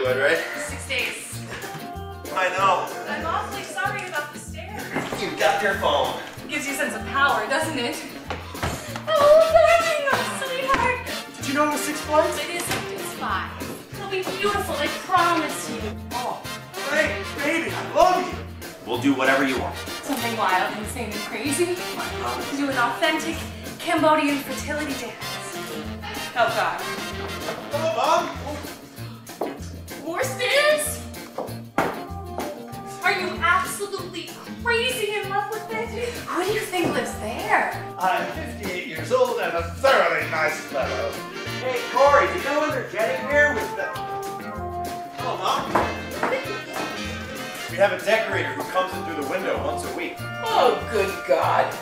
good, right? 6 days. I know. I'm awfully sorry about the stairs. You got your phone. Gives you a sense of power, doesn't it? Oh, darling, sweetheart. Did you know it was 6 flights? It isn't, it's 5. It'll be beautiful, I promise you. Oh, great, baby, I love you. We'll do whatever you want. Something wild, insane, and crazy. Do an authentic Cambodian fertility dance. Oh, God. Hello, Mom. More stairs? Are you absolutely crazy in love with it? Who do you think lives there? I'm 58 years old and a thoroughly nice fellow. Hey, Corey, do you know when they're getting here with the... Hello, Mom. We have a decorator who comes in through the window once a week. Oh, good God.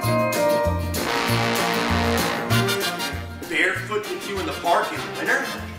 Barefoot with you in the park in winter?